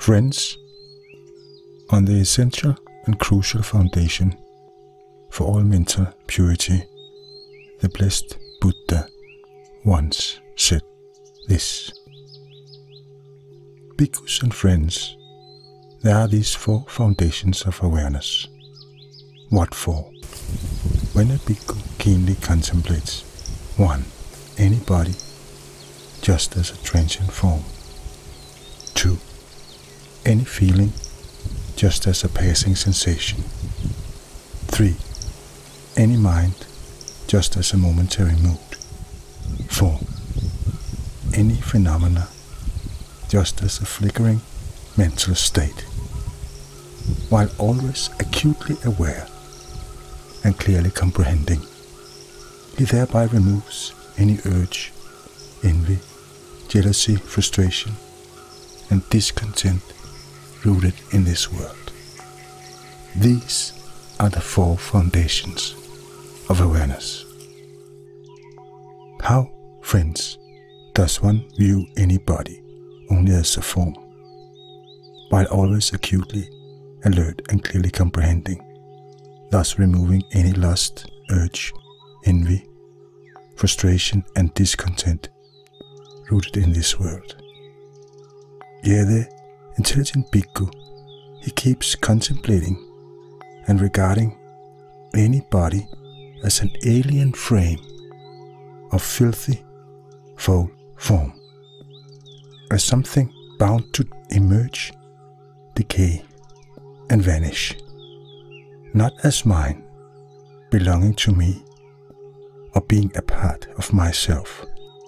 Friends, on the essential and crucial foundation for all mental purity, the blessed Buddha once said this: Bhikkhus and friends, there are these 4 foundations of awareness. What for? When a bhikkhu keenly contemplates 1. Any body just as a transient form. 2. Any feeling just as a passing sensation. 3. Any mind just as a momentary mood. 4. Any phenomena just as a flickering mental state. While always acutely aware and clearly comprehending, he thereby removes any urge, envy, jealousy, frustration, and discontent rooted in this world. These are the 4 foundations of awareness. How, friends, does one view any body only as a form, while always acutely alert and clearly comprehending, thus removing any lust, urge, envy, frustration, and discontent rooted in this world? Yet the intelligent bhikkhu, he keeps contemplating and regarding any body as an alien frame of filthy, foul form, as something bound to emerge, decay, and vanish, not as mine, belonging to me, or being a part of myself.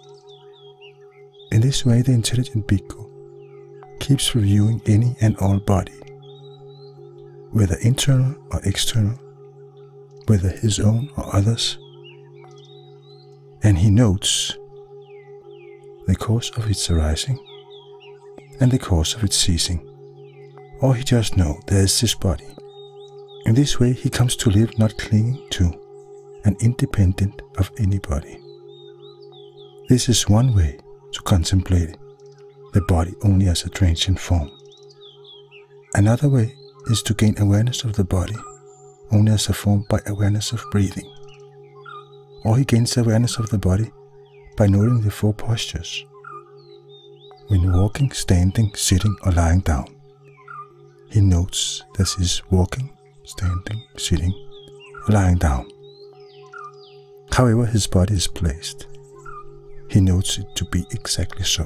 In this way, the intelligent bhikkhu keeps reviewing any and all body, whether internal or external, whether his own or others, and he notes the cause of its arising and the cause of its ceasing, or he just knows there is this body. In this way, he comes to live not clinging to and independent of anybody. This is one way to contemplate the body only as a transient form. Another way is to gain awareness of the body only as a form by awareness of breathing. Or he gains awareness of the body by noting the 4 postures. When walking, standing, sitting, or lying down, he notes that he is walking, standing, sitting, or lying down. However his body is placed, he notes it to be exactly so.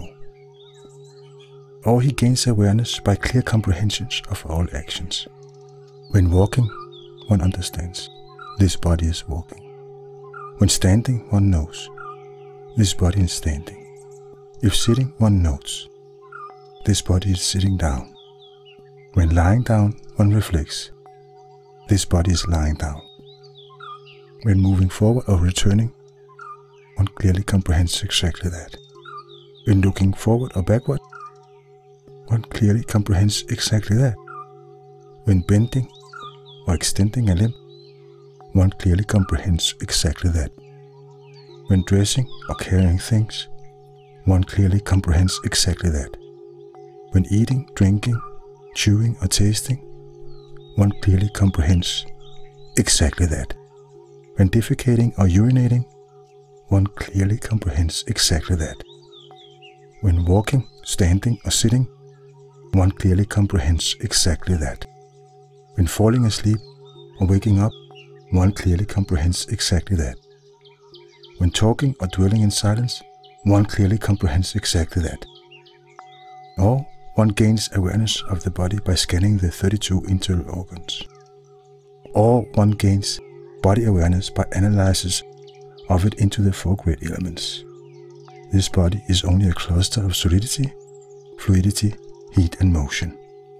Or he gains awareness by clear comprehensions of all actions. When walking, one understands this body is walking. When standing, one knows this body is standing. If sitting, one notes this body is sitting down. When lying down, one reflects this body is lying down. When moving forward or returning, one clearly comprehends exactly that. When looking forward or backward, one clearly comprehends exactly that. When bending or extending a limb, one clearly comprehends exactly that. When dressing or carrying things, one clearly comprehends exactly that. When eating, drinking, chewing or tasting, one clearly comprehends exactly that. When defecating or urinating, one clearly comprehends exactly that. When walking, standing or sitting, one clearly comprehends exactly that. When falling asleep or waking up, one clearly comprehends exactly that. When talking or dwelling in silence, one clearly comprehends exactly that. Or one gains awareness of the body by scanning the 32 internal organs. Or one gains body awareness by analysis of it into the 4 great elements. This body is only a cluster of solidity, fluidity, heat and motion.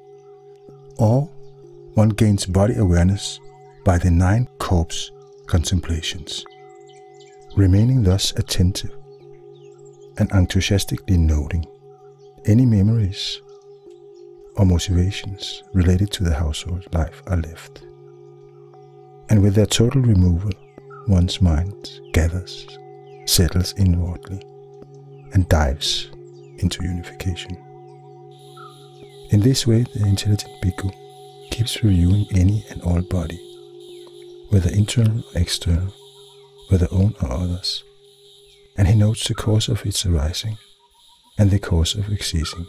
Or one gains body awareness by the 9 corpse contemplations, remaining thus attentive and enthusiastically noting any memories or motivations related to the household life are left. And with their total removal, one's mind gathers, settles inwardly, and dives into unification. In this way, the intelligent bhikkhu keeps reviewing any and all body, whether internal or external, whether own or others, and he notes the cause of its arising and the cause of ceasing.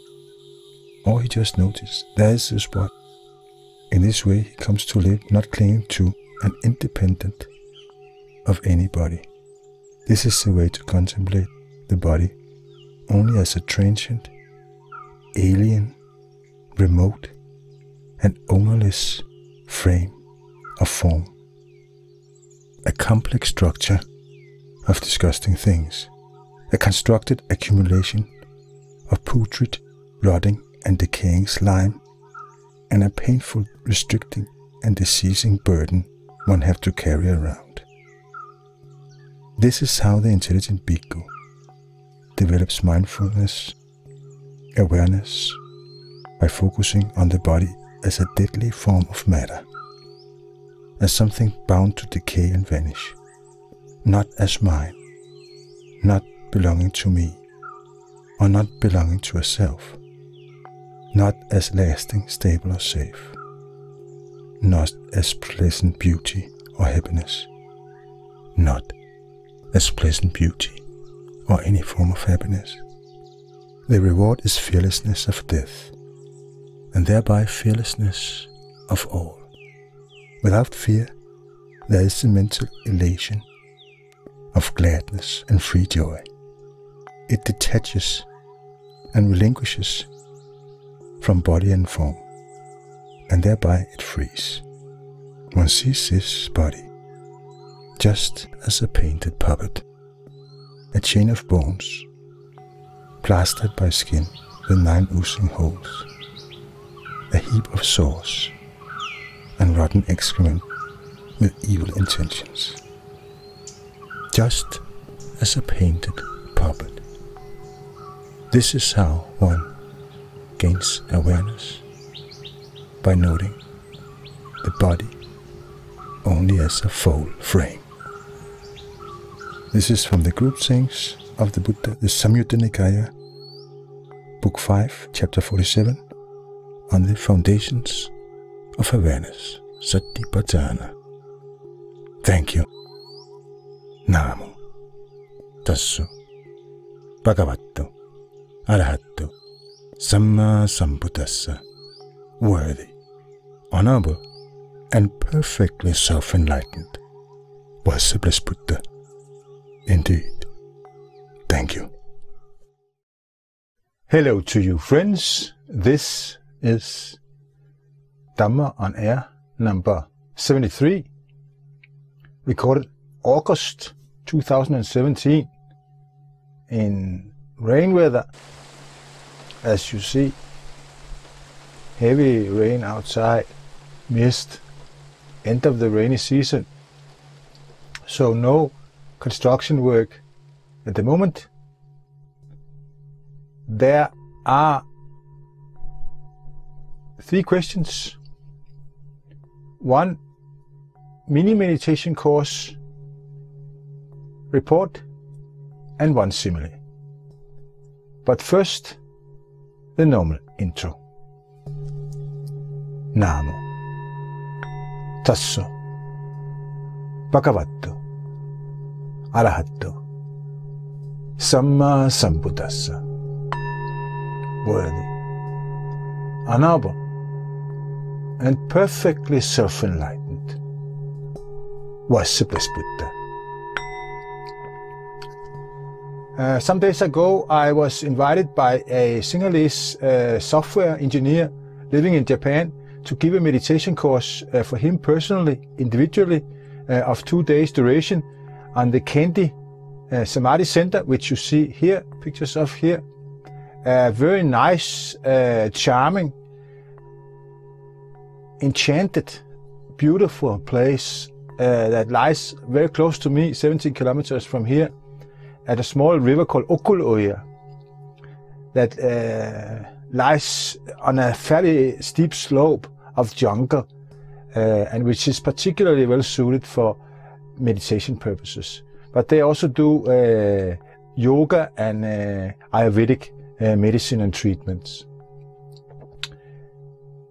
Or he just notices there is the spot. In this way he comes to live not clinging to and independent of any body. This is the way to contemplate the body only as a transient, alien, remote, and ownerless frame of form, a complex structure of disgusting things, a constructed accumulation of putrid, rotting and decaying slime, and a painful, restricting and diseasing burden one have to carry around. This is how the intelligent bhikkhu develops mindfulness, awareness, by focusing on the body as a deadly form of matter, as something bound to decay and vanish, not as mine, not belonging to me, or not belonging to a self, not as lasting, stable or safe, not as pleasant beauty or happiness, not as pleasant beauty or any form of happiness. The reward is fearlessness of death, and thereby fearlessness of all. Without fear, there is the mental elation of gladness and free joy. It detaches and relinquishes from body and form, and thereby it frees. One sees this body just as a painted puppet, a chain of bones, plastered by skin with 9 oozing holes, a heap of sores and rotten excrement with evil intentions, just as a painted puppet. This is how one gains awareness, by noting the body only as a foul frame. This is from the group sayings of the Buddha, the Samyutta Nikaya, Book 5, Chapter 47, on the foundations of awareness, Satipatthana. Thank you. Namo Tasso Bhagavato Arahato Samma Sambuddhassa. Worthy, honorable, and perfectly self-enlightened was the blessed Buddha. Indeed. Thank you. Hello to you, friends. This is Dhamma on Air number 73, recorded August 2017 in rain weather. As you see, heavy rain outside, mist, end of the rainy season. So no construction work at the moment. There are 3 questions. 1 mini meditation course report and 1 simile. But first, the normal intro. Namo Tasso Bhagavato Arahato Samma Sambuddhassa. Worthy, honorable, and perfectly self-enlightened was the blessed Buddha. Some days ago I was invited by a Sinhalese software engineer living in Japan to give a meditation course for him personally, individually, of 2 days duration on the Kendi Samadhi Center, which you see here, pictures of here. A very nice, charming, enchanted, beautiful place that lies very close to me, 17 kilometers from here, at a small river called Okkuloya that lies on a fairly steep slope of jungle, and which is particularly well suited for meditation purposes. But they also do yoga and Ayurvedic medicine and treatments.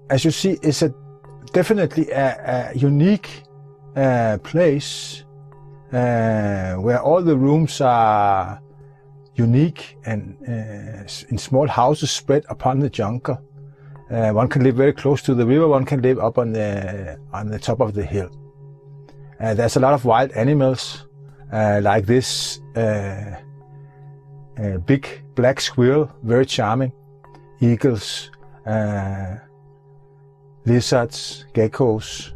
as you see, it's definitely a unique place where all the rooms are unique and in small houses spread upon the jungle. One can live very close to the river, one can live up on the top of the hill. There's a lot of wild animals like this big black squirrel, very charming, eagles, lizards, geckos.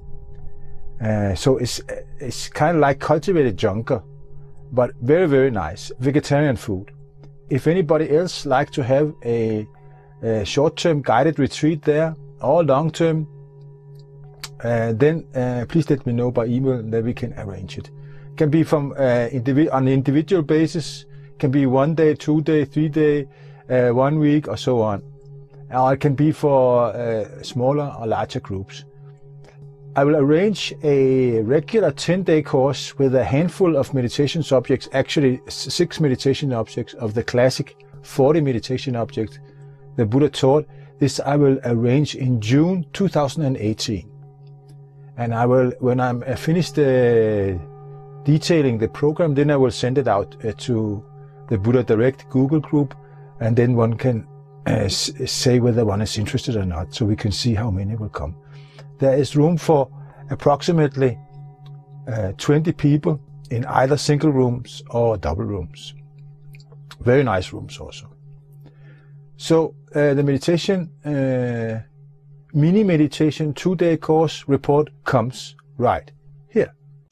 So it's kind of like cultivated jungle, but very, very nice. Vegetarian food. If anybody else like to have a short-term guided retreat there or long-term, then please let me know by email, that we can arrange it. It can be from on an individual basis, can be 1 day, 2 day, 3 day, 1 week, or so on. Or it can be for smaller or larger groups. I will arrange a regular 10-day course with a handful of meditation objects, actually 6 meditation objects of the classic 40 meditation objects the Buddha taught. This I will arrange in June 2018. And I will, when I'm finished detailing the program, then I will send it out to the Buddha Direct Google group, and then one can say whether one is interested or not, so we can see how many will come. There is room for approximately 20 people in either single rooms or double rooms. Very nice rooms also. So the meditation, mini meditation 2-day course report comes right here.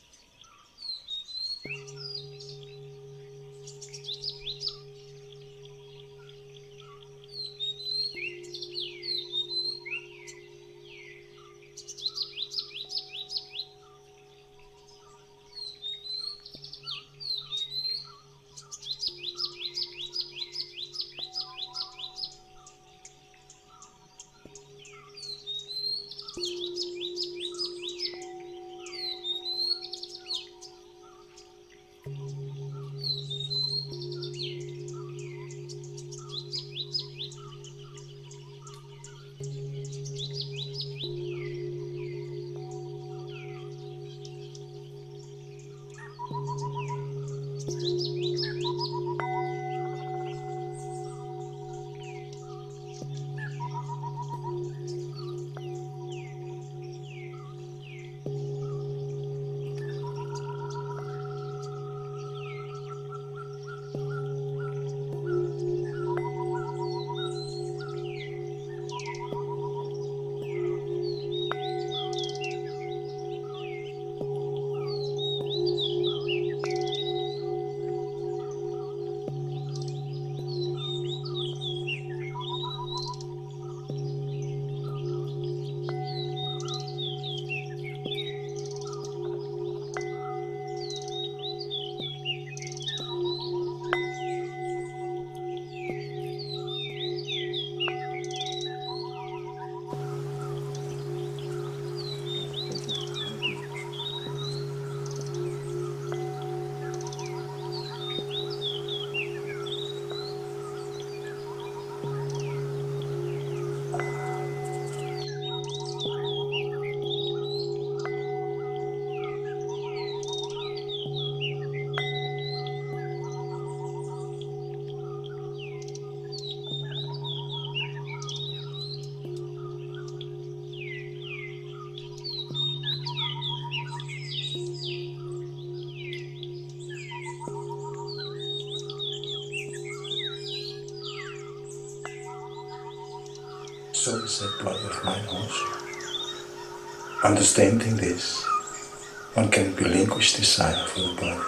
So is that brother of mine also. Understanding this, one can relinquish desire for the body,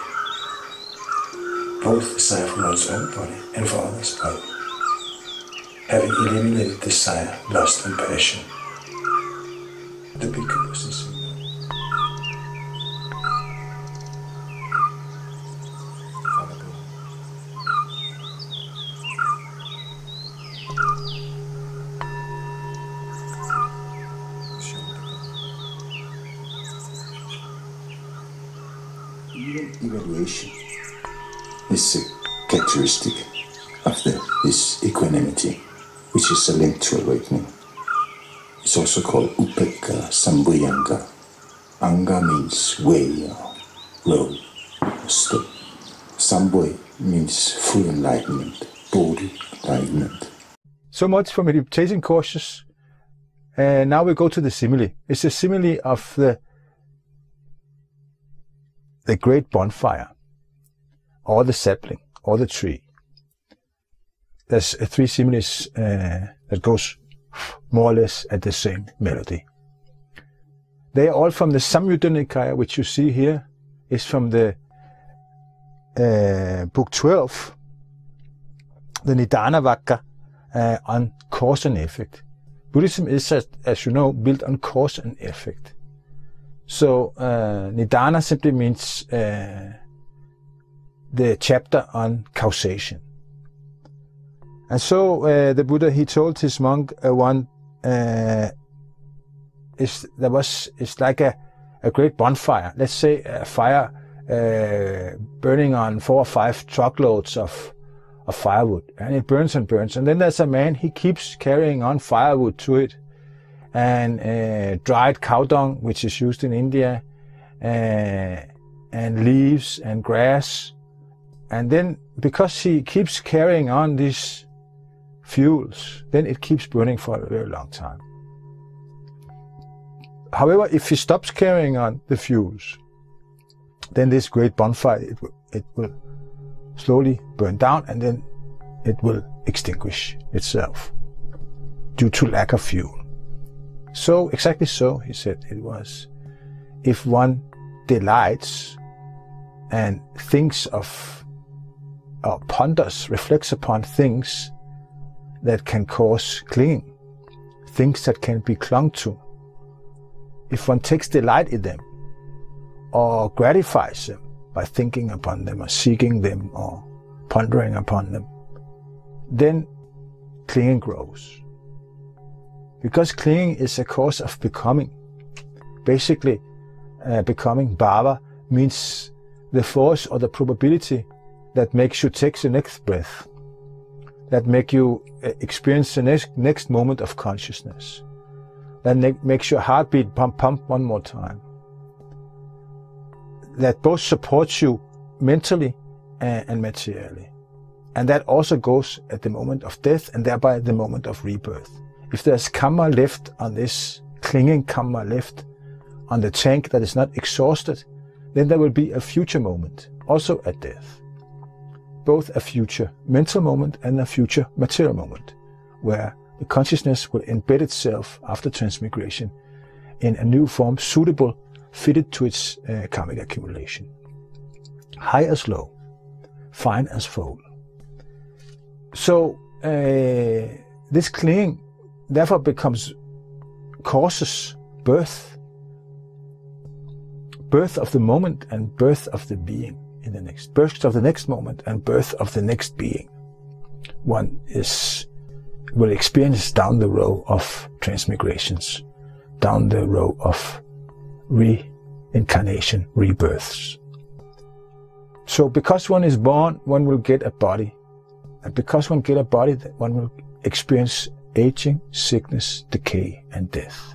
both desire for one's own body and for others' body. Having eliminated desire, lust and passion, the Bhikkhu was in Simile. Evaluation is a characteristic of this equanimity, which is a link to awakening. It's also called Upekka Sambhuyanga. Anga means way or road, step. Sambhuy means full enlightenment, bodhi enlightenment. So much for meditation courses. Now we go to the simile. It's a simile of the great bonfire, or the sapling, or the tree. There's three similes that goes more or less at the same melody. They are all from the Samyutta Nikaya, which you see here is from the book 12, the Nibdana Samyutta on cause and effect. Buddhism is, as you know, built on cause and effect. So Nibdana simply means the chapter on causation. And so the Buddha, he told his monk it's like a great bonfire. Let's say a fire burning on 4 or 5 truckloads of firewood, and it burns and burns. And then there's a man, he keeps carrying on firewood to it, and dried cow dung, which is used in India, and leaves and grass. And then because he keeps carrying on these fuels, then it keeps burning for a very long time. However, if he stops carrying on the fuels, then this great bonfire, it will slowly burn down, and then it will extinguish itself due to lack of fuel. So exactly so, he said it was. If one delights and thinks of, or ponders, reflects upon things that can cause clinging, things that can be clung to, if one takes delight in them, or gratifies them by thinking upon them, or seeking them, or pondering upon them, then clinging grows. Because clinging is a cause of becoming. Basically, becoming bhava means the force or the probability that makes you take the next breath, that make you experience the next moment of consciousness, that makes your heartbeat pump one more time, that both supports you mentally and materially. And that also goes at the moment of death, and thereby the moment of rebirth. If there's kamma left on this, clinging kamma left on the tank that is not exhausted, then there will be a future moment, also at death. Both a future mental moment and a future material moment, where the consciousness will embed itself after transmigration in a new form suitable, fitted to its karmic accumulation. High as low, fine as foul. So this clinging therefore causes birth of the moment and birth of the being in the next, birth of the next moment and birth of the next being. One will experience down the row of transmigrations, down the row of reincarnation, rebirths. So because one is born, one will get a body. And because one gets a body, one will experience aging, sickness, decay, and death.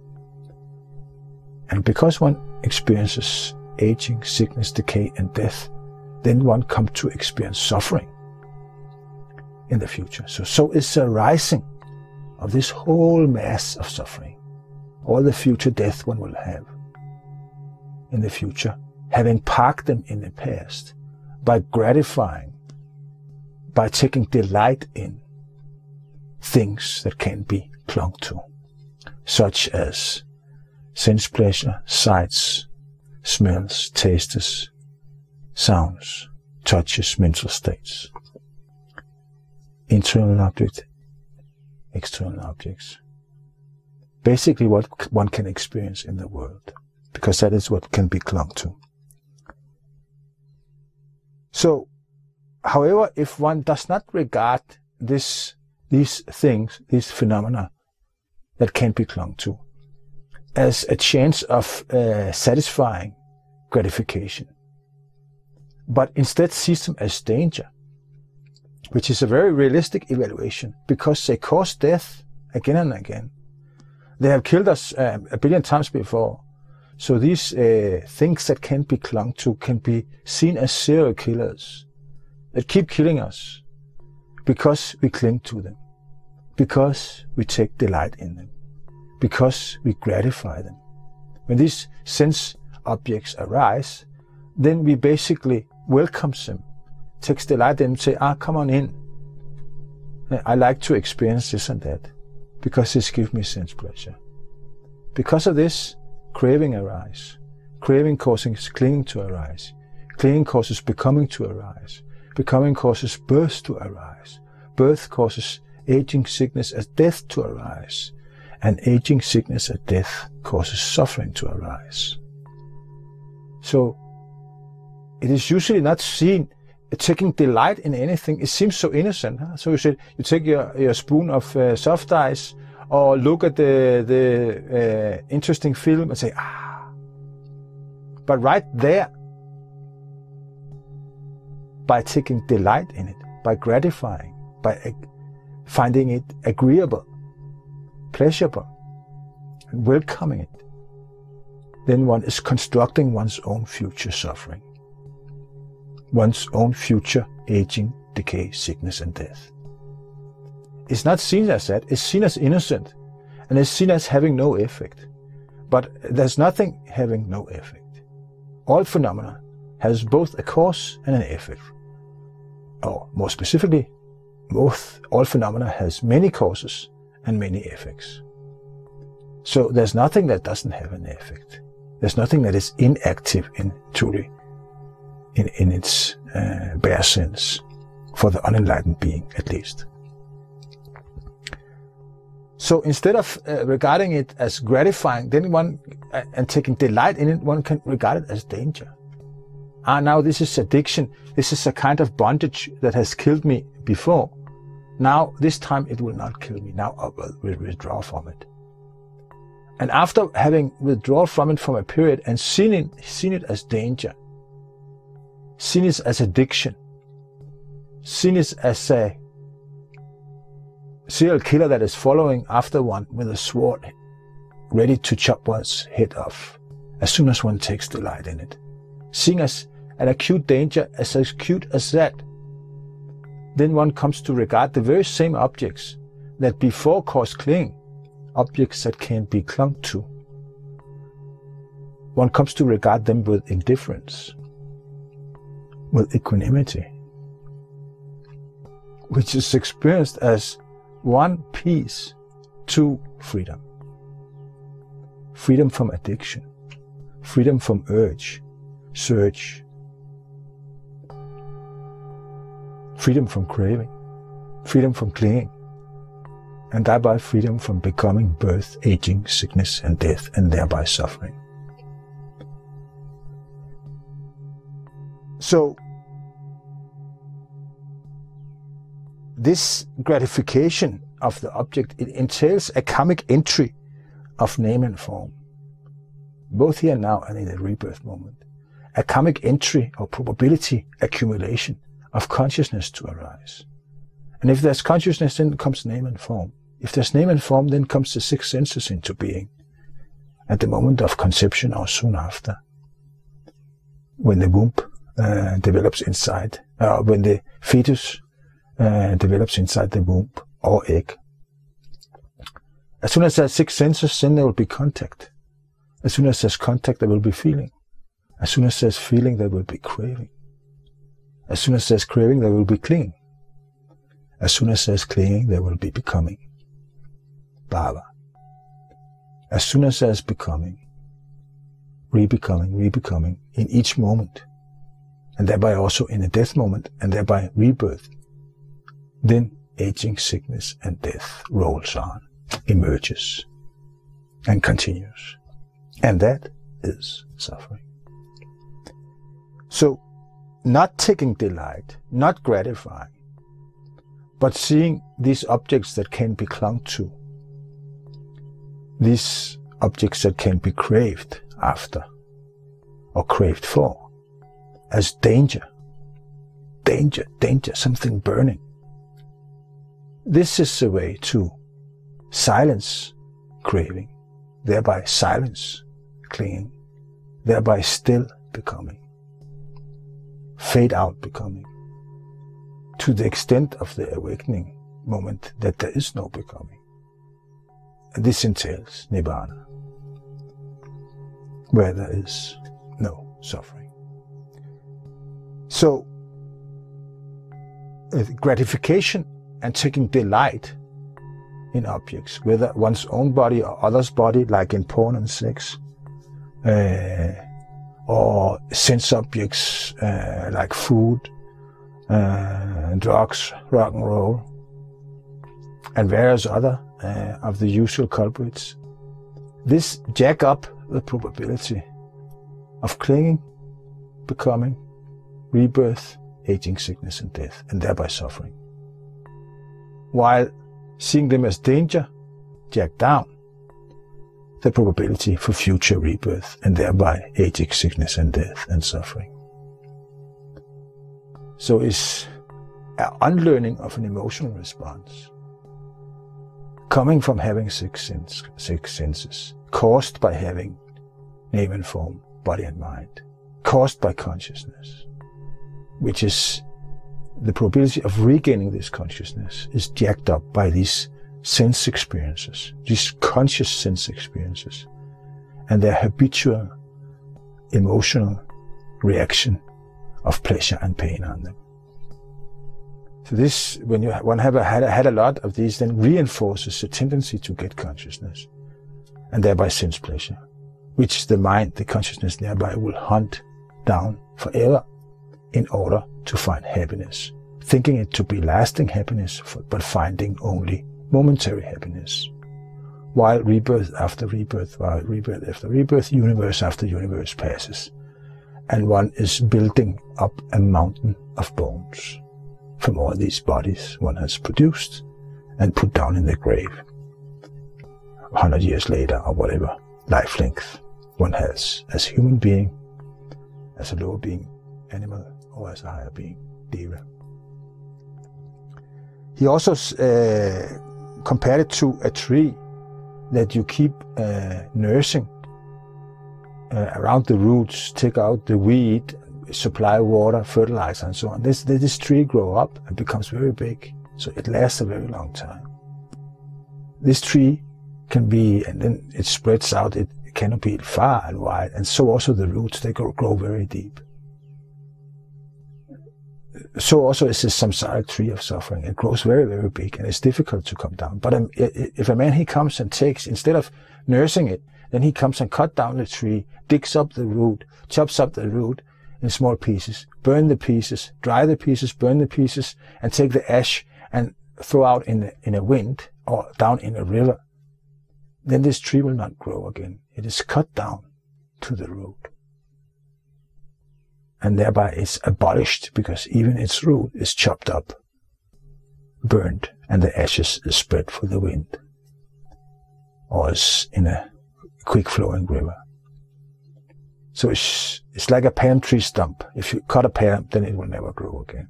And because one experiences aging, sickness, decay, and death, then one comes to experience suffering in the future. So is the rising of this whole mass of suffering, all the future death one will have in the future, having parked them in the past by gratifying, by taking delight in things that can be clung to, such as sense pleasure, sights, smells, tastes, sounds, touches, mental states, internal objects, external objects. Basically what one can experience in the world, because that is what can be clung to. So, however, if one does not regard these things, these phenomena that can be clung to, as a chance of satisfying gratification, but instead sees them as danger, which is a very realistic evaluation, because they cause death again and again, They have killed us a billion times before. So these things that can be clung to can be seen as serial killers that keep killing us because we cling to them, because we take delight in them, because we gratify them. When these sense objects arise, then we basically welcome them, takes delight in them, say, come on in. I like to experience this and that, because this gives me sense pleasure. Because of this, craving arises. Craving causes clinging to arise. Clinging causes becoming to arise. Becoming causes birth to arise. Birth causes aging, sickness, and death to arise. And aging, sickness, and death causes suffering to arise. So, it is usually not seen taking delight in anything. It seems so innocent. Huh? So you take your spoon of soft ice, or look at the interesting film and say, But right there, by taking delight in it, by gratifying, by finding it agreeable, pleasurable, and welcoming it, then one is constructing one's own future suffering, one's own future aging, decay, sickness, and death. It's not seen as that, it's seen as innocent, and it's seen as having no effect. But there's nothing having no effect. All phenomena has both a cause and an effect. Or more specifically, all phenomena has many causes and many effects. So there's nothing that doesn't have an effect. There's nothing that is inactive in its bare sense, for the unenlightened being at least. So instead of regarding it as gratifying, then and taking delight in it, one can regard it as danger. Now this is addiction. This is a kind of bondage that has killed me before. Now, this time it will not kill me. Now I will withdraw from it. And after having withdrawn from it for a period and seen it as danger, seen it as addiction, seen it as a serial killer that is following after one with a sword, ready to chop one's head off as soon as one takes delight in it. Seeing as an acute danger, as acute as that, then one comes to regard the very same objects that before caused clinging, objects that can be clung to. One comes to regard them with indifference, with equanimity, which is experienced as one peace, two freedom. Freedom from addiction, freedom from urge, surge, freedom from craving, freedom from clinging, and thereby freedom from becoming, birth, aging, sickness, and death, and thereby suffering. So, this gratification of the object, it entails a kammic entry of name and form, both here and now and in the rebirth moment. A kammic entry or probability accumulation of consciousness to arise. And if there's consciousness, then comes name and form. If there's name and form, then comes the six senses into being at the moment of conception or soon after, when the womb develops inside, when the fetus develops inside the womb or egg. As soon as there's six senses, then there will be contact. As soon as there's contact, there will be feeling. As soon as there's feeling, there will be craving. As soon as there's craving, there will be clinging. As soon as there's clinging, there will be becoming. Bhava. As soon as there's becoming, rebecoming in each moment, and thereby also in the death moment, and thereby rebirth, then aging, sickness, and death rolls on, emerges, and continues. And that is suffering. So, not taking delight, not gratifying, but seeing these objects that can be clung to, these objects that can be craved after, or craved for, as danger, something burning. This is the way to silence craving, thereby silence, clinging, thereby still becoming, fade out becoming, to the extent of the awakening moment that there is no becoming. And this entails Nibbana, where there is no suffering. So, gratification and taking delight in objects, whether one's own body or others' body, like in porn and sex, or sense objects like food, drugs, rock and roll, and various other of the usual culprits. This jack up the probability of clinging, becoming, rebirth, aging, sickness and death, and thereby suffering. While seeing them as danger, jack down the probability for future rebirth, and thereby aging, sickness and death and suffering. So it's an unlearning of an emotional response, coming from having six senses, caused by having name and form, body and mind, caused by consciousness, which is the probability of regaining this consciousness is jacked up by these sense experiences, these conscious sense experiences, and their habitual emotional reaction of pleasure and pain on them. So this, when one had a lot of these, then reinforces the tendency to get consciousness, and thereby sense pleasure, which the mind, the consciousness thereby will hunt down forever in order to find happiness, thinking it to be lasting happiness, but finding only momentary happiness. While rebirth after rebirth, universe after universe passes, and one is building up a mountain of bones from all these bodies one has produced and put down in the grave 100 years later, or whatever life length one has as a human being, as a lower being, animal, or as a higher being, Deva. He also compared it to a tree that you keep nursing around the roots, take out the weed, supply water, fertilizer, and so on. This tree grows up and becomes very big, so it lasts a very long time. This tree can be, and then it spreads out, it cannot be far and wide, and so also the roots, they grow very deep. So also is this samsaric tree of suffering. It grows very, very big, and it's difficult to come down. But if a man, he comes and takes, instead of nursing it, then he comes and cut down the tree, digs up the root, chops up the root in small pieces, burn the pieces, dry the pieces, burn the pieces, and take the ash and throw out in a wind or down in a river, then this tree will not grow again. It is cut down to the root. And thereby it's abolished, because even its root is chopped up, burned, and the ashes is spread for the wind, or is in a quick-flowing river. So it's like a palm tree stump. If you cut a palm, then it will never grow again.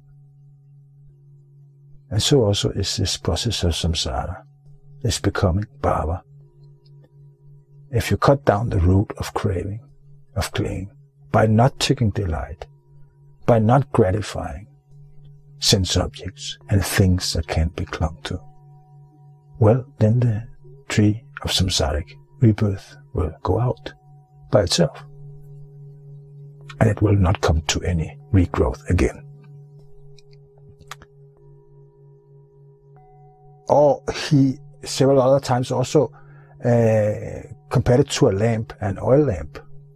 And so also is this process of samsara, this becoming, bhava. If you cut down the root of craving, of clinging, by not taking delight, by not gratifying sense objects and things that can't be clung to, well, then the tree of samsaric rebirth will go out by itself, and it will not come to any regrowth again. Or he several other times also compared it to a lamp, an oil lamp,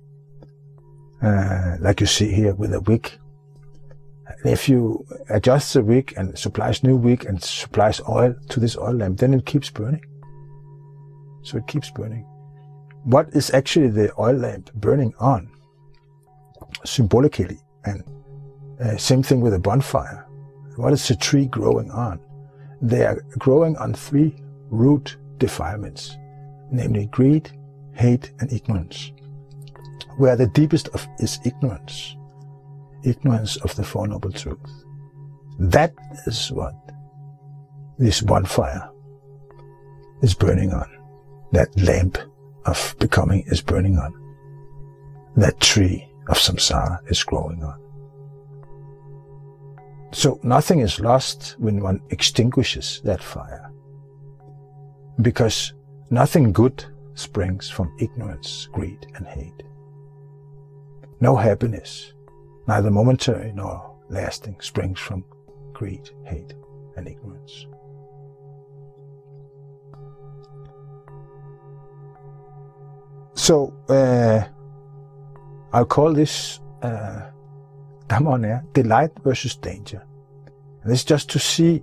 like you see here with a wick. If you adjust the wick and supplies new wick and supplies oil to this oil lamp, then it keeps burning. So it keeps burning. What is actually the oil lamp burning on? Symbolically, and same thing with a bonfire. What is the tree growing on? They are growing on 3 root defilements, namely greed, hate, and ignorance, where the deepest of is ignorance of the Four Noble Truths. That is what this bonfire is burning on, that lamp of becoming is burning on. That tree of samsara is growing on. So nothing is lost when one extinguishes that fire, because nothing good springs from ignorance, greed, and hate. No happiness, neither momentary nor lasting, springs from greed, hate, and ignorance. So I'll call this Dhamma delight versus danger. And this is just to see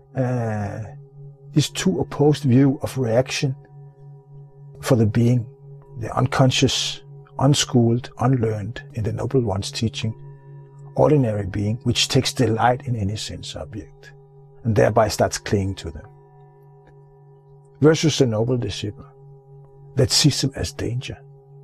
these two opposed views of reaction for the being, the unconscious, unschooled, unlearned in the Noble One's teaching, ordinary being which takes delight in any sense object and thereby starts clinging to them, versus the noble disciple that sees them as danger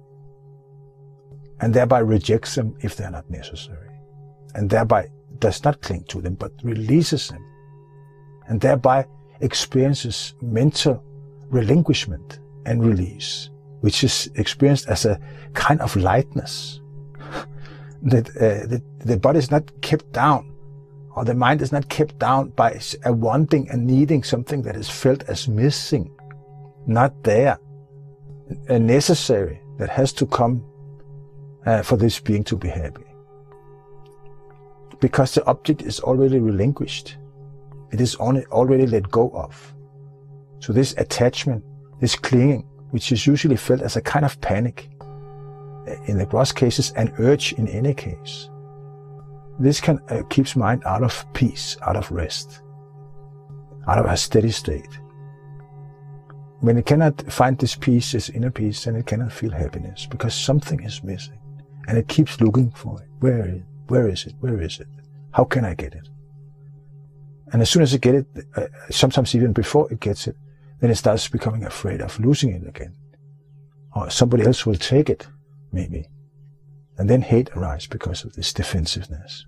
and thereby rejects them if they're not necessary, and thereby does not cling to them but releases them, and thereby experiences mental relinquishment and release, which is experienced as a kind of lightness. That the body is not kept down, or the mind is not kept down by a wanting and needing something that is felt as missing, not there, necessary, that has to come for this being to be happy. Because the object is already relinquished. It is already let go of. So this attachment, this clinging, which is usually felt as a kind of panic, in the gross cases an urge in any case, this can keeps mind out of peace, out of rest, out of a steady state. When it cannot find this peace, this inner peace, then it cannot feel happiness, because something is missing, and it keeps looking for it. Where is it? Where is it? Where is it? How can I get it? And as soon as it gets it, sometimes even before it gets it, then it starts becoming afraid of losing it again. Or somebody else will take it, maybe. And then hate arises because of this defensiveness.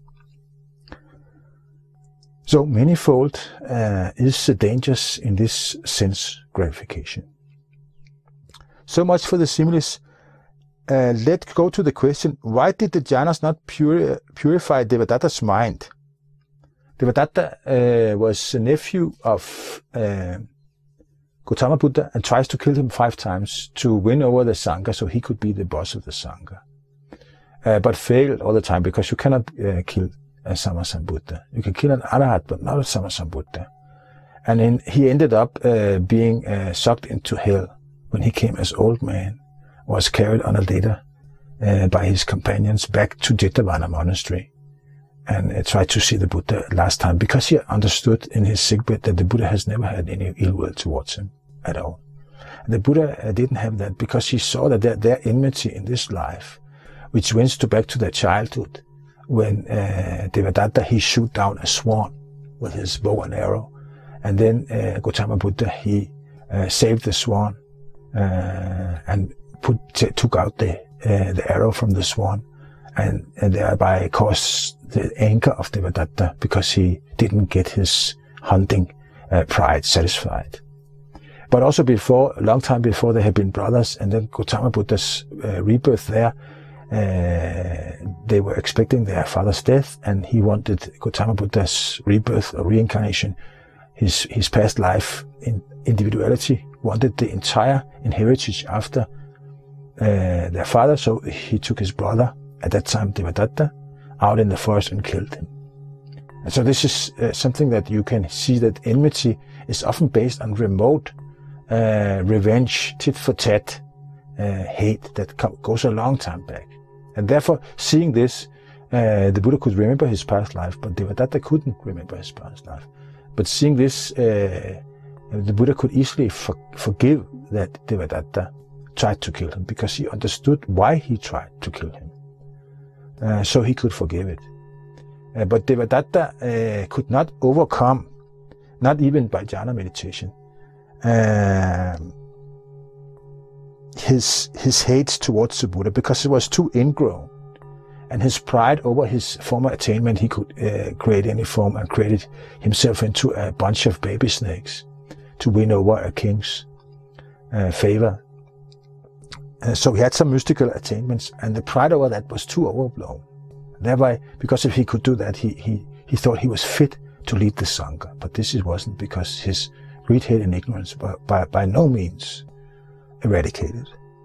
So manifold is the dangers in this sense gratification. So much for the similes. Let's go to the question, why did the Jhanas not purify Devadatta's mind? Devadatta was a nephew of Gautama Buddha and tries to kill him 5 times to win over the Sangha so he could be the boss of the Sangha. But failed all the time, because you cannot kill a Sammasambuddha. You can kill an Arahat, but not a Sammasambuddha. And then he ended up being sucked into hell when he came as old man, was carried on a litter by his companions back to Jetavana monastery, and tried to see the Buddha last time, because he understood in his sickbed that the Buddha has never had any ill will towards him at all. The Buddha didn't have that, because he saw that their enmity in this life, which went back to their childhood, when Devadatta, he shoot down a swan with his bow and arrow, and then Gautama Buddha, he saved the swan and took out the arrow from the swan, and thereby caused the anger of Devadatta, because he didn't get his hunting pride satisfied. But also before, a long time before, they had been brothers, and then Gautama Buddha's rebirth there, they were expecting their father's death, and he wanted Gautama Buddha's rebirth or reincarnation, his past life in individuality, wanted the entire inheritance after their father, so he took his brother, at that time Devadatta, out in the forest and killed him. And so this is something that you can see, that enmity is often based on remote revenge, tit for tat, hate that goes a long time back. And therefore, seeing this, the Buddha could remember his past life, but Devadatta couldn't remember his past life. But seeing this, the Buddha could easily forgive that Devadatta tried to kill him, because he understood why he tried to kill him. So he could forgive it. But Devadatta could not overcome, not even by jhana meditation, his hate towards the Buddha, because it was too ingrown. And his pride over his former attainment, he could create any form, and created himself into a bunch of baby snakes to win over a king's favor. So he had some mystical attainments, and the pride over that was too overblown. Thereby, because if he could do that, he thought he was fit to lead the Sangha. But this it wasn't, because his greed, hate, and ignorance were by no means eradicated.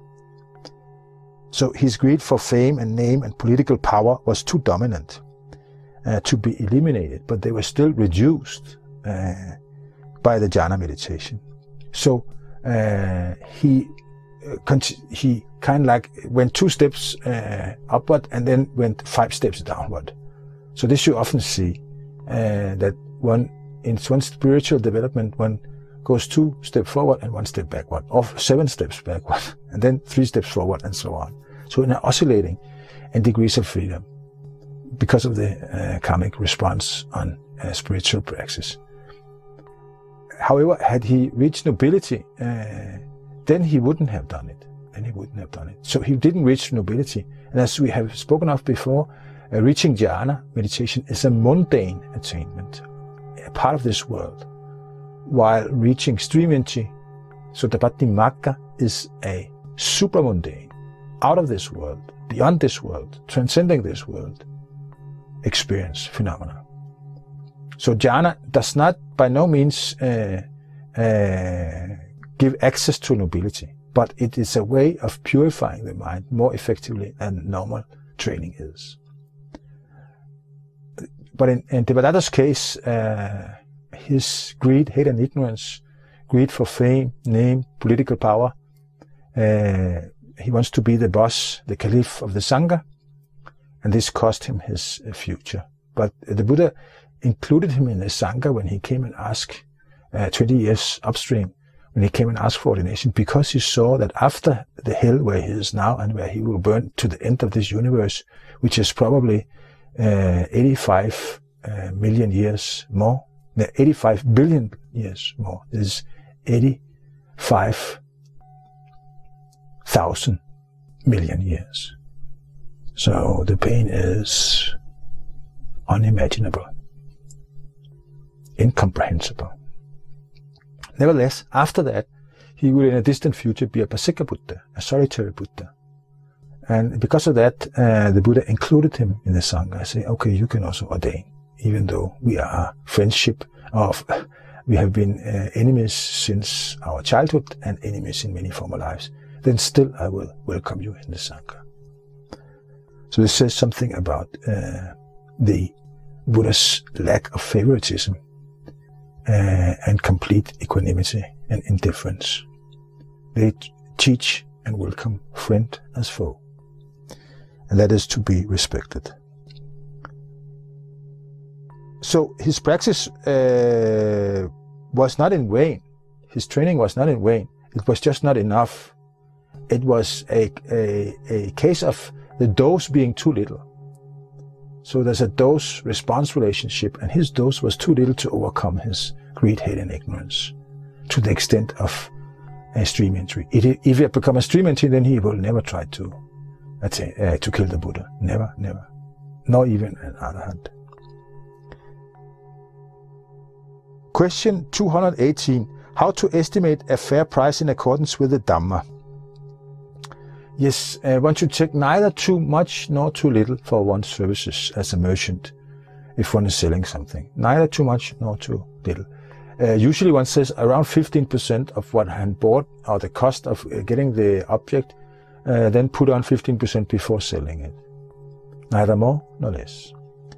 So his greed for fame and name and political power was too dominant to be eliminated, but they were still reduced by the jhana meditation. So he kind of like went 2 steps upward and then went 5 steps downward. So this you often see, that in one spiritual development, one goes 2 steps forward and 1 step backward, or 7 steps backward, and then 3 steps forward, and so on. So in an oscillating and degrees of freedom, because of the kammic response on spiritual praxis. However, had he reached nobility, then he wouldn't have done it. So he didn't reach nobility. And as we have spoken of before, reaching jhana meditation is a mundane attainment, a part of this world, while reaching stream-entry, Sotapanna Magga, is a supramundane, out of this world, beyond this world, transcending this world, experience phenomena. So jhana does not by no means give access to nobility, but it is a way of purifying the mind more effectively than normal training is. But in Devadatta's case, his greed, hate, and ignorance, greed for fame, name, political power, he wants to be the boss, the caliph of the Sangha, and this cost him his future. But the Buddha included him in the Sangha when he came and asked, 20 years upstream, when he came and asked for ordination, because he saw that after the hell where he is now and where he will burn to the end of this universe, which is probably 85 million years more, 85 billion years more. This is 85,000 million years. So the pain is unimaginable, incomprehensible. Nevertheless, after that, he will in a distant future be a Pasika Buddha, a solitary Buddha. And because of that, the Buddha included him in the Sangha. I say, okay, you can also ordain, even though we are we have been enemies since our childhood and enemies in many former lives. Then still I will welcome you in the Sangha. So this says something about the Buddha's lack of favoritism and complete equanimity and indifference. They teach and welcome friend as foe. And that is to be respected. So his praxis was not in vain. His training was not in vain. It was just not enough. It was a case of the dose being too little. So there's a dose-response relationship, and his dose was too little to overcome his greed, hate, and ignorance to the extent of a stream entry. If he had become a stream entry, then he will never try to kill the Buddha. Never, never. Nor even an arahant. Question 218. How to estimate a fair price in accordance with the Dhamma? Yes, one should take neither too much nor too little for one's services as a merchant if one is selling something. Neither too much nor too little. Usually one says around 15% of what one bought, or the cost of getting the object, then put on 15% before selling it. Neither more nor less.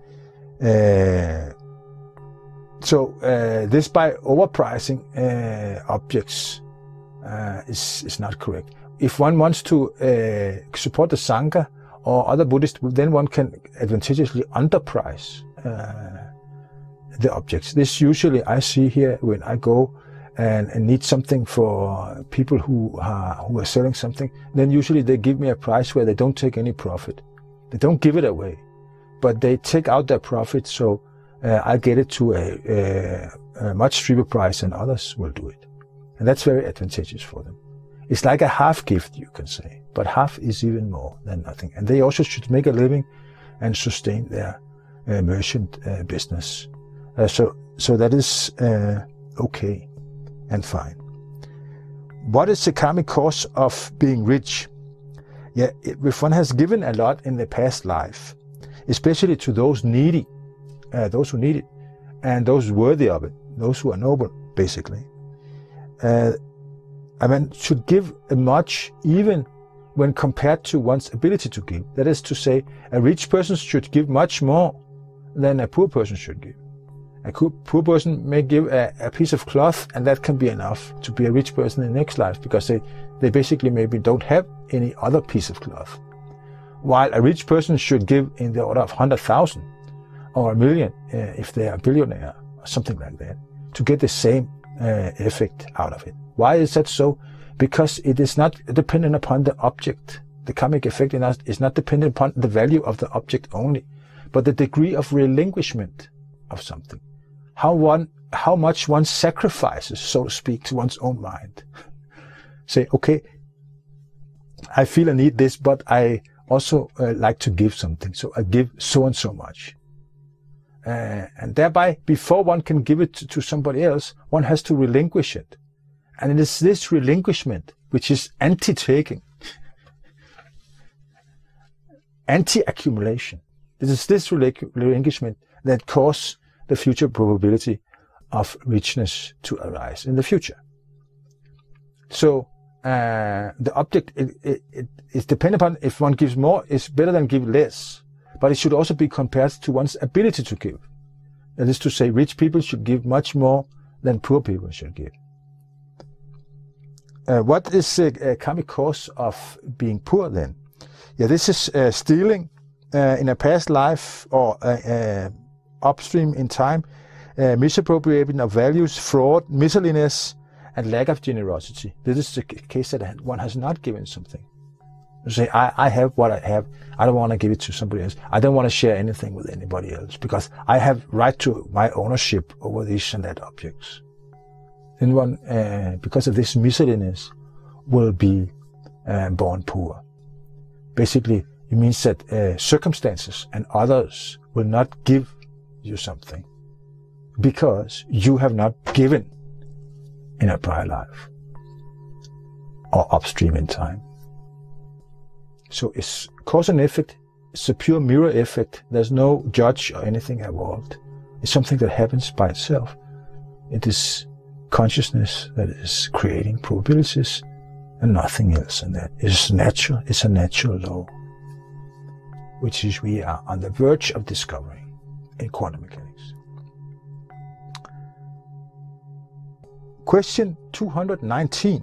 So this by overpricing objects is not correct. If one wants to support the Sangha or other Buddhists, then one can advantageously underprice the objects. This usually I see here when I go and need something for people who are selling something. Then usually they give me a price where they don't take any profit. They don't give it away, but they take out their profit, so I get it to a much cheaper price than others will do it. And that's very advantageous for them. It's like a half gift, you can say, but half is even more than nothing. And they also should make a living and sustain their merchant business. So that is okay and fine. what is the karmic cause of being rich? Yeah, if one has given a lot in the past life, especially to those needy, those who need it, and those worthy of it, those who are noble, basically. Should give much even when compared to one's ability to give. That is to say, a rich person should give much more than a poor person should give. A poor person may give a piece of cloth, and that can be enough to be a rich person in the next life, because they basically maybe don't have any other piece of cloth. While a rich person should give in the order of 100,000 or 1 million, if they are a billionaire or something like that, to get the same effect out of it. Why is that so? Because it is not dependent upon the object. The karmic effect in us is not dependent upon the value of the object only, but the degree of relinquishment of something. How much one sacrifices, so to speak, to one's own mind. Say, okay, I feel I need this, but I also like to give something, so I give so and so much. And thereby, before one can give it to somebody else, one has to relinquish it. And it is this relinquishment which is anti-taking, anti-accumulation. It is this relinquishment that causes the future probability of richness to arise in the future. So the object is dependent upon, if one gives more, it's better than give less. But it should also be compared to one's ability to give. That is to say, rich people should give much more than poor people should give. What is the karmic cause of being poor then? Yeah, this is stealing in a past life or upstream in time, misappropriating of values, fraud, miscellaneous, and lack of generosity. This is the case that one has not given something. You say, I have what I have. I don't want to give it to somebody else. I don't want to share anything with anybody else because I have right to my ownership over these and that objects. Then one, because of this miscellaneous, will be born poor. Basically, it means that circumstances and others will not give you something because you have not given in a prior life or upstream in time. So it's cause and effect. It's a pure mirror effect. There's no judge or anything involved. It's something that happens by itself. It is consciousness that is creating probabilities and nothing else. And that is natural. It's a natural law, which is we are on the verge of discovering in quantum mechanics. Question 219.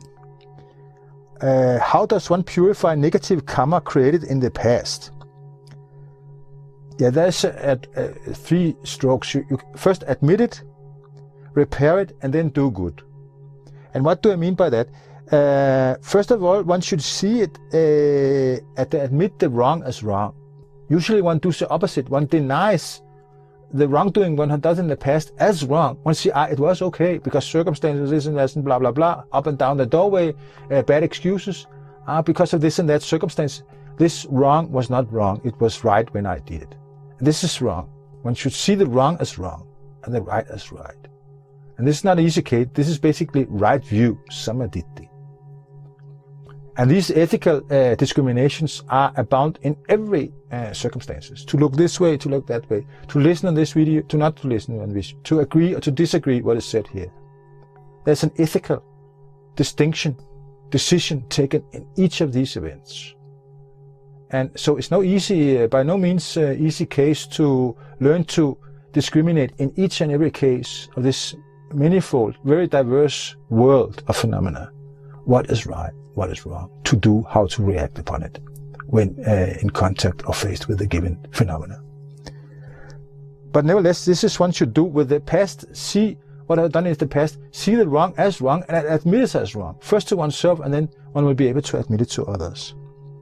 How does one purify negative karma created in the past? Yeah, there's 3 strokes. You first admit it, repair it, and then do good. And what do I mean by that? First of all, one should see it, admit the wrong as wrong. Usually one does the opposite. One denies the wrongdoing one had done in the past as wrong. One see, it was okay because circumstances, this and that, and blah, blah, blah, up and down the doorway, bad excuses. Because of this and that circumstance, this wrong was not wrong. It was right when I did it. And this is wrong. One should see the wrong as wrong and the right as right. And this is not an easy case. This is basically right view, samaditi. And these ethical discriminations are abound in every circumstances. To look this way, to look that way, to listen on this video, to not to listen on this, to agree or to disagree what is said here. There's an ethical decision taken in each of these events. And so it's no easy, by no means easy case to learn to discriminate in each and every case of this manifold, very diverse world of phenomena. What is right, what is wrong, to do, how to react upon it when in contact or faced with the given phenomena. But nevertheless, this is one should do with the past. See what I've done in the past, see the wrong as wrong, and admit it as wrong. First to oneself, and then one will be able to admit it to others.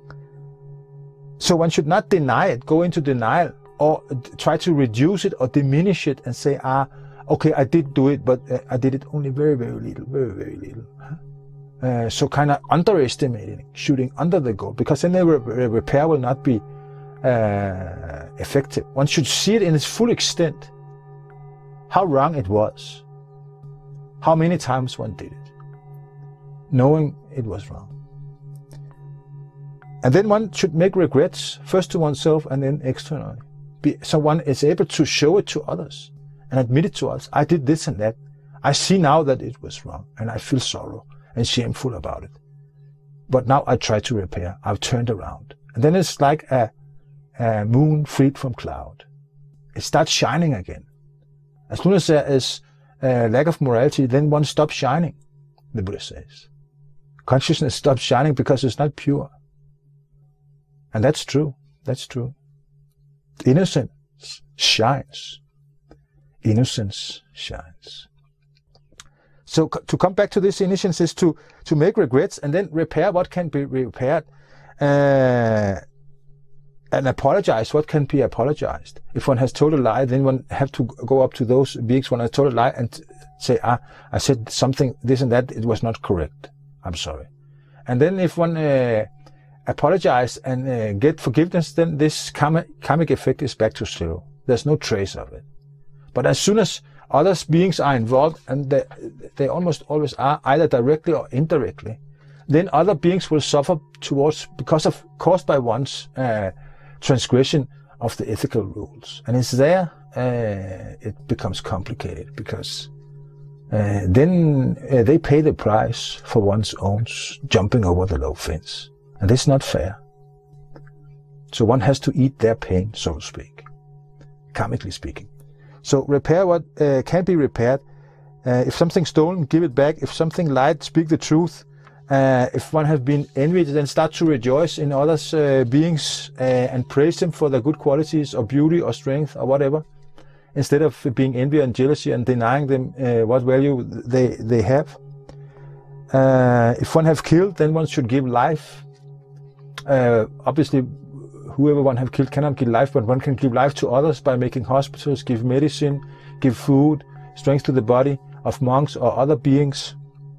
So one should not deny it, go into denial, or try to reduce it or diminish it and say, okay, I did do it, but I did it only very, very little, very, very little. So kind of underestimating, shooting under the goal, because then the repair will not be effective. One should see it in its full extent, how wrong it was, how many times one did it. knowing it was wrong. And then one should make regrets, first to oneself and then externally. So one is able to show it to others and admit it to others. I did this and that. I see now that it was wrong, and I feel sorrow and shameful about it. But now I try to repair. I've turned around. And then it's like a moon freed from cloud. It starts shining again. As soon as there is a lack of morality, then one stops shining, the Buddha says. Consciousness stops shining because it's not pure. And that's true. That's true. Innocence shines. Innocence shines. So to come back to this innocence is to make regrets and then repair what can be repaired, and apologize what can be apologized. If one has told a lie, then one have to go up to those beings one has told a lie and say, I said something, this and that, it was not correct. I'm sorry. And then if one apologize and get forgiveness, then this kammic effect is back to zero. There's no trace of it. But as soon as other beings are involved, and they almost always are, either directly or indirectly, then other beings will suffer caused by one's transgression of the ethical rules. And it's there it becomes complicated, because then they pay the price for one's own jumping over the low fence. And that's not fair. So one has to eat their pain, so to speak, karmically speaking. So repair what can be repaired. If something's stolen, give it back. If something lied, speak the truth. If one has been envied, then start to rejoice in others' beings and praise them for their good qualities or beauty or strength or whatever, instead of being envy and jealousy and denying them what value they have. If one have killed, then one should give life. Obviously, whoever one have killed cannot give life, but one can give life to others by making hospitals, give medicine, give food, strength to the body of monks or other beings.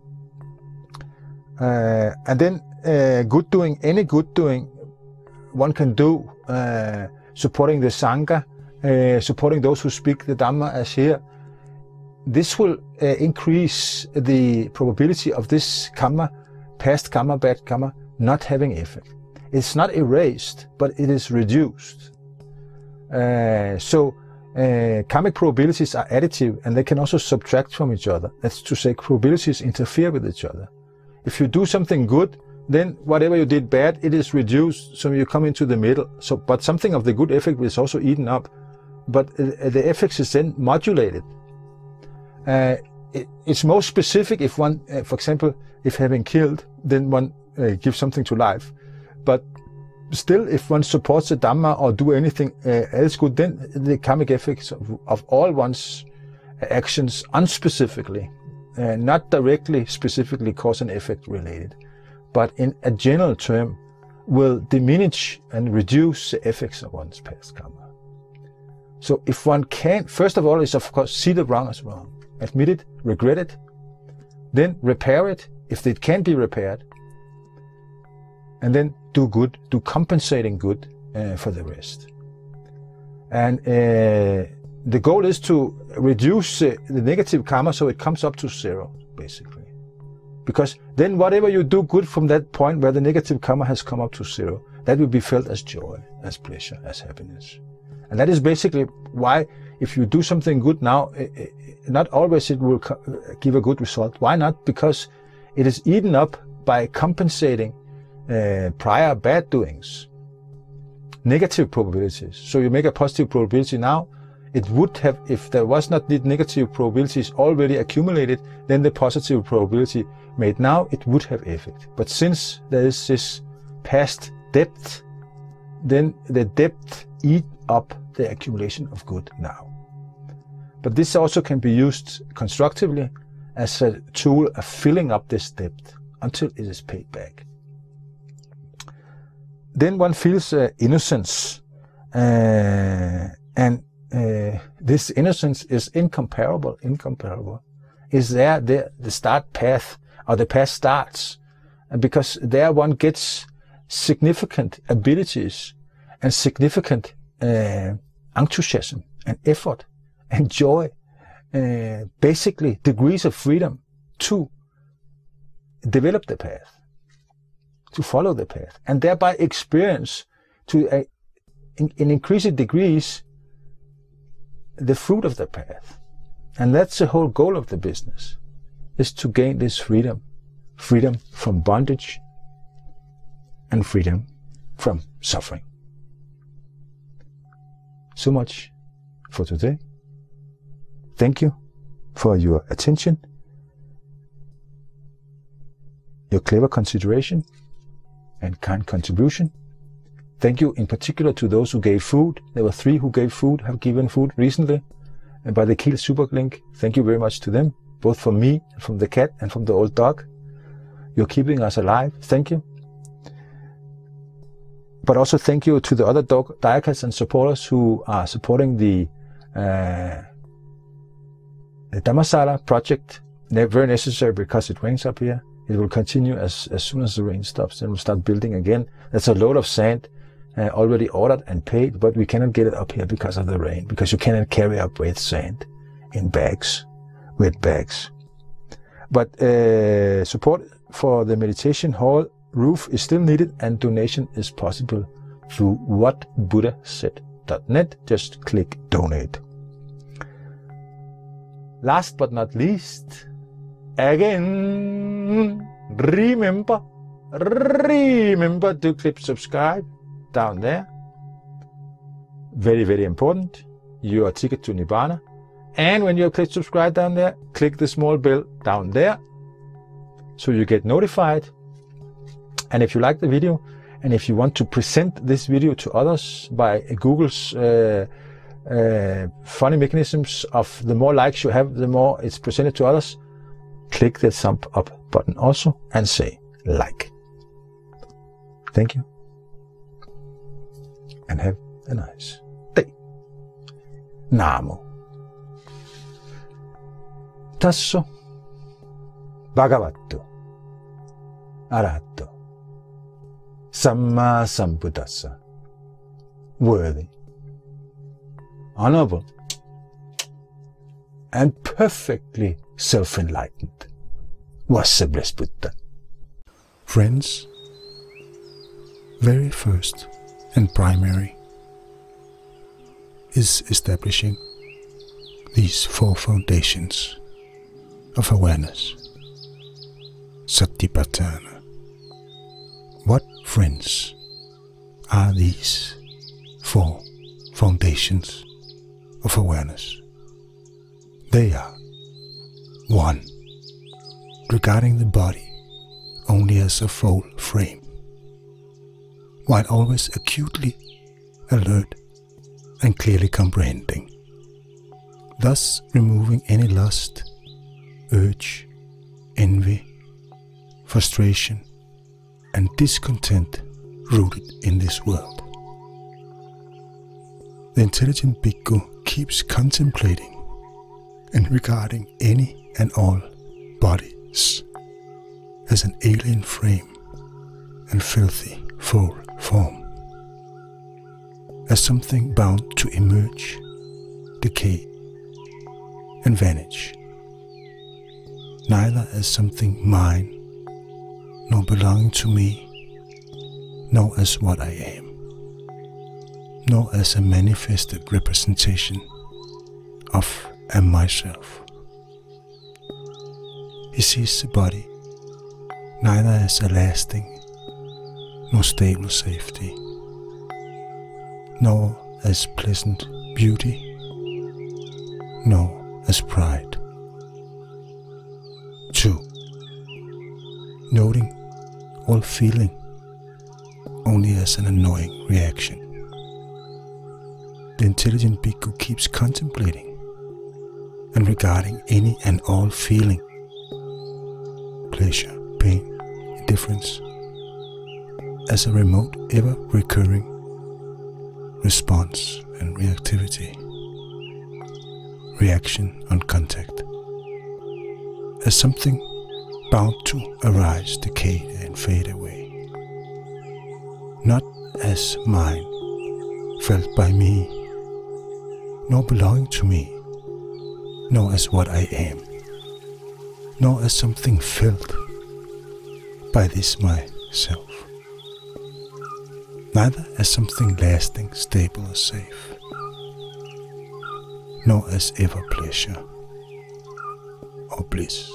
And then good doing, any good doing one can do, supporting the Sangha, supporting those who speak the Dhamma as here. This will increase the probability of this kamma, past kamma, bad kamma, not having effect. It's not erased, but it is reduced. So karmic probabilities are additive, and they can also subtract from each other. That's to say, probabilities interfere with each other. If you do something good, then whatever you did bad, it is reduced, so you come into the middle. So, but something of the good effect is also eaten up, but the effects is then modulated. It's most specific if one, for example, if having killed, then one gives something to life. But still, if one supports the Dhamma or do anything else good, then the karmic effects of all one's actions unspecifically, not directly, specifically cause and effect related, but in a general term, will diminish and reduce the effects of one's past karma. So if one can, first of all, is of course see the wrong as wrong, admit it, regret it, then repair it if it can be repaired, and then do good, do compensating good for the rest. And the goal is to reduce the negative karma so it comes up to zero, basically. Because then whatever you do good from that point where the negative karma has come up to zero, that will be felt as joy, as pleasure, as happiness. And that is basically why if you do something good now, not always it will give a good result. Why not? Because it is eaten up by compensating prior bad doings, negative probabilities. So you make a positive probability now, it would have, if there was not the negative probabilities already accumulated, then the positive probability made now, it would have effect. But since there is this past depth, then the depth eat up the accumulation of good now. But this also can be used constructively as a tool of filling up this depth until it is paid back. Then one feels innocence, and this innocence is incomparable. Is there the start path, or the path starts, because there one gets significant abilities and significant enthusiasm and effort and joy, basically degrees of freedom to develop the path, to follow the path, and thereby experience to in increasing degrees the fruit of the path. And that's the whole goal of the business, is to gain this freedom. Freedom from bondage and freedom from suffering. So much for today. Thank you for your attention, your clever consideration and kind contribution. Thank you in particular to those who gave food. There were 3 who gave food, have given food recently, and by the Kiel Super Link. Thank you very much to them, both from me, from the cat, and from the old dog. You're keeping us alive. Thank you. But also thank you to the other Dayakas and supporters who are supporting the Dhammasala project. They're very necessary because it rains up here. It will continue as soon as the rain stops, and we'll start building again. That's a load of sand already ordered and paid, but we cannot get it up here because of the rain, because you cannot carry up wet sand in bags, wet bags. But support for the meditation hall roof is still needed, and donation is possible through whatbuddhasaid.net. Just click donate. Last but not least, again, remember to click subscribe down there. Very, very important. Your ticket to Nibbana. And when you click subscribe down there, click the small bell down there so you get notified. And if you like the video, and if you want to present this video to others by Google's funny mechanisms of the more likes you have, the more it's presented to others, click the thumb up button also and say like. Thank you. And have a nice day. Namo. Tasso. Bhagavato. Arahato. Samma Sambuddhassa. Worthy, honorable, and perfectly self-enlightened was the blessed Buddha. Friends, very first and primary is establishing these 4 foundations of awareness. Satipatthana. What, friends, are these 4 foundations of awareness? They are: 1. Regarding the body only as a full frame, while always acutely alert and clearly comprehending, thus removing any lust, urge, envy, frustration, and discontent rooted in this world. The intelligent Bhikkhu keeps contemplating and regarding any and all bodies as an alien frame and filthy foul form, as something bound to emerge, decay, and vanish, neither as something mine, nor belonging to me, nor as what I am, nor as a manifested representation of a myself. He sees the body neither as a lasting nor stable safety, nor as pleasant beauty, nor as pride. 2. Noting all feeling only as an annoying reaction. The intelligent Bhikkhu keeps contemplating and regarding any and all feeling, pleasure, pain, indifference, as a remote, ever-recurring response and reactivity, reaction on contact, as something bound to arise, decay, and fade away, not as mine, felt by me, nor belonging to me, nor as what I am, nor as something felt, by this myself, neither as something lasting, stable or safe, nor as ever pleasure or bliss.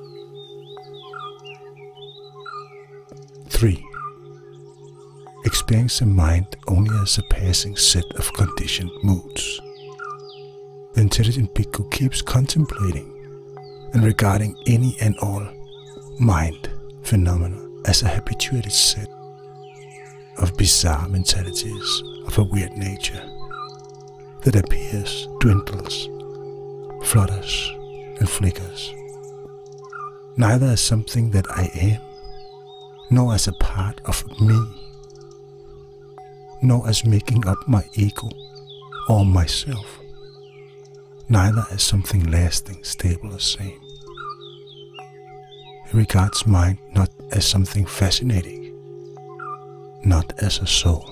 3. Experience the mind only as a passing set of conditioned moods. The intelligent bhikkhu keeps contemplating and regarding any and all mind phenomena as a habituated set of bizarre mentalities of a weird nature that appears, dwindles, flutters, and flickers, neither as something that I am, nor as a part of me, nor as making up my ego or myself, neither as something lasting, stable or sane. He regards mind not as something fascinating, not as a soul.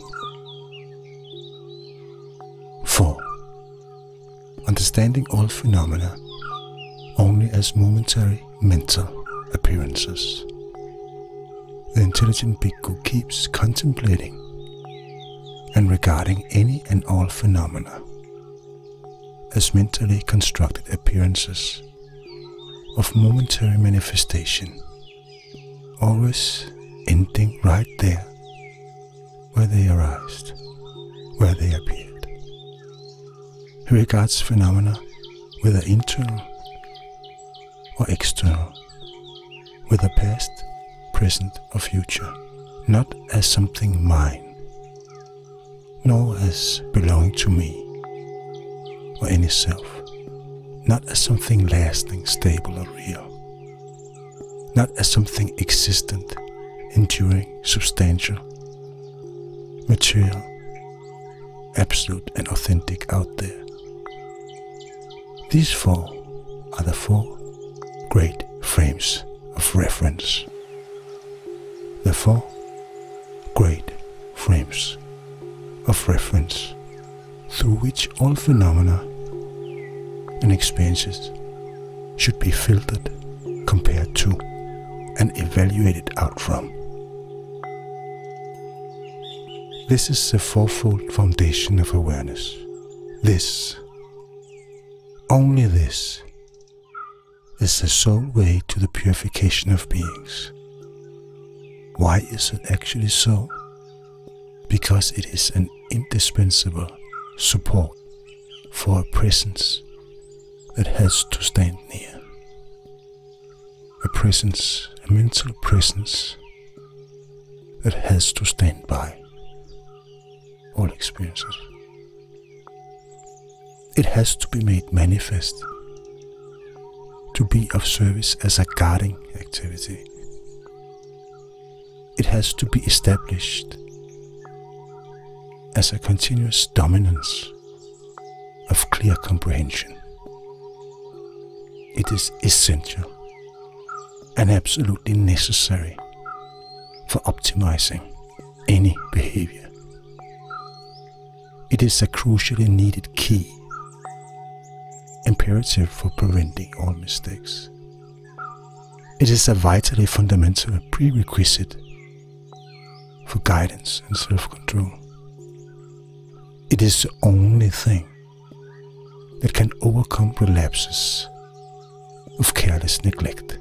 4. Understanding all phenomena only as momentary mental appearances. The intelligent bhikkhu keeps contemplating and regarding any and all phenomena as mentally constructed appearances of momentary manifestation, always ending right there where they arised, where they appeared. He regards phenomena whether internal or external, whether past, present or future, not as something mine, nor as belonging to me or any self, not as something lasting, stable or real, not as something existent, enduring, substantial, material, absolute and authentic out there. These 4 are the 4 great frames of reference. The 4 great frames of reference through which all phenomena and experiences should be filtered, compared to, and evaluated out from. This is the fourfold foundation of awareness. This, only this, is the sole way to the purification of beings. Why is it actually so? Because it is an indispensable support for a presence that has to stand near. A presence, a mental presence that has to stand by all experiences. It has to be made manifest, to be of service as a guarding activity. It has to be established as a continuous dominance of clear comprehension. It is essential and absolutely necessary for optimizing any behavior. It is a crucially needed key, imperative for preventing all mistakes. It is a vitally fundamental prerequisite for guidance and self-control. It is the only thing that can overcome relapses of careless neglect.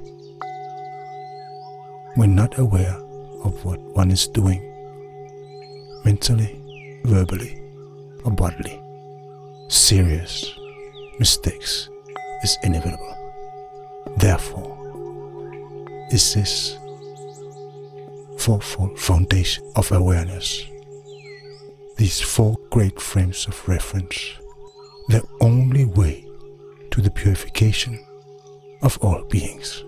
When not aware of what one is doing, mentally, verbally, or bodily, serious mistakes is inevitable. Therefore, is this fourfold foundation of awareness, these 4 great frames of reference, the only way to the purification of all beings.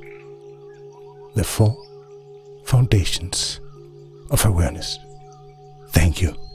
The 4 foundations of awareness. Thank you.